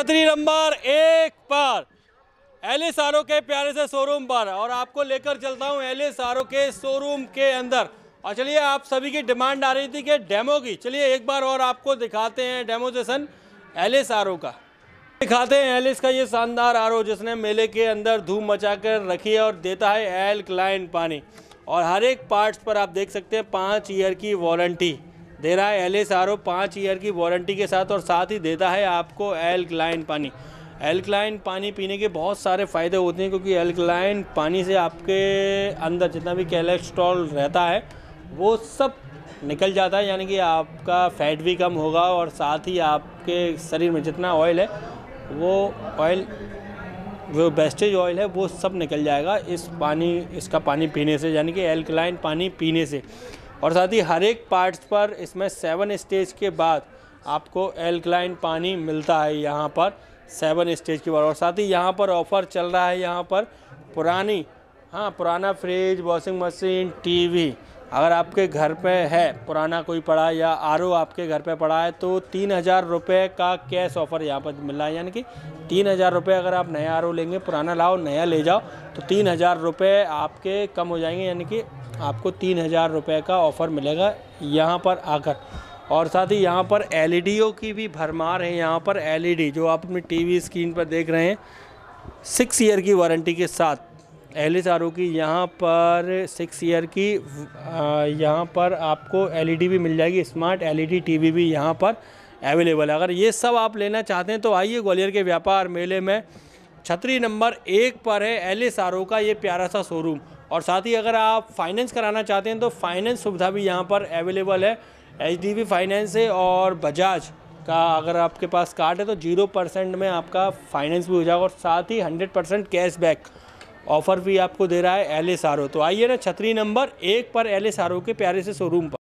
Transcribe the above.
छतरी नंबर 1 पर एलिसारो के प्यारे से शोरूम पर, और आपको लेकर चलता हूं एलिसारो के शोरूम के अंदर। और चलिए, आप सभी की डिमांड आ रही थी कि डेमो की, चलिए एक बार और आपको दिखाते हैं डेमोस्ट्रेशन एलिसारो का। दिखाते हैं एलिस का ये शानदार आरओ जिसने मेले के अंदर धूम मचा कर रखी है और देता है एल्कलाइन पानी। और हर एक पार्ट्स पर आप देख सकते हैं 5 ईयर की वारंटी दे रहा है एलिस आरओ, 5 ईयर की वारंटी के साथ, और साथ ही देता है आपको एल्कलाइन पानी। एल्कलाइन पानी पीने के बहुत सारे फ़ायदे होते हैं, क्योंकि एल्कलाइन पानी से आपके अंदर जितना भी कोलेस्ट्रॉल रहता है वो सब निकल जाता है, यानी कि आपका फैट भी कम होगा, और साथ ही आपके शरीर में जितना ऑयल है वो वेस्टेज ऑयल है वो सब निकल जाएगा इसका पानी पीने से, यानी कि एल्कलाइन पानी पीने से। और साथ ही हर एक पार्ट्स पर इसमें 7 स्टेज के बाद आपको एल्कलाइन पानी मिलता है यहाँ पर 7 स्टेज के बाद। और साथ ही यहाँ पर ऑफ़र चल रहा है, यहाँ पर पुराना फ्रिज, वॉशिंग मशीन, टीवी अगर आपके घर पे है पुराना कोई पड़ा, या आरओ आपके घर पे पड़ा है, तो 3000 रुपये का कैश ऑफ़र यहाँ पर मिल रहा है। यानी कि 3000 रुपये अगर आप नया आरओ लेंगे, पुराना लाओ नया ले जाओ, तो 3000 रुपये आपके कम हो जाएंगे, यानी कि आपको 3000 रुपये का ऑफ़र मिलेगा यहाँ पर आकर। और साथ ही यहाँ पर एलईडीओ की भी भरमार है। यहाँ पर एलईडी जो आप अपनी टीवी स्क्रीन पर देख रहे हैं, 6 ईयर की वारंटी के साथ एलिस आरओ की यहाँ पर 6 ईयर की यहाँ पर आपको एलईडी भी मिल जाएगी, स्मार्ट एलईडी टीवी भी यहाँ पर अवेलेबल है। अगर ये सब आप लेना चाहते हैं तो आइए ग्वालियर के व्यापार मेले में छतरी नंबर 1 पर है एलिस आरओ का ये प्यारा सा शोरूम। और साथ ही अगर आप फाइनेंस कराना चाहते हैं तो फाइनेंस सुविधा भी यहाँ पर अवेलेबल है। एचडीबी फाइनेंस है, और बजाज का अगर आपके पास कार्ड है तो 0% में आपका फाइनेंस भी हो जाएगा, और साथ ही 100% कैशबैक ऑफ़र भी आपको दे रहा है एलिस आरओ। तो आइए ना छतरी नंबर 1 पर एलिस आरओ के प्यारे से शोरूम पर।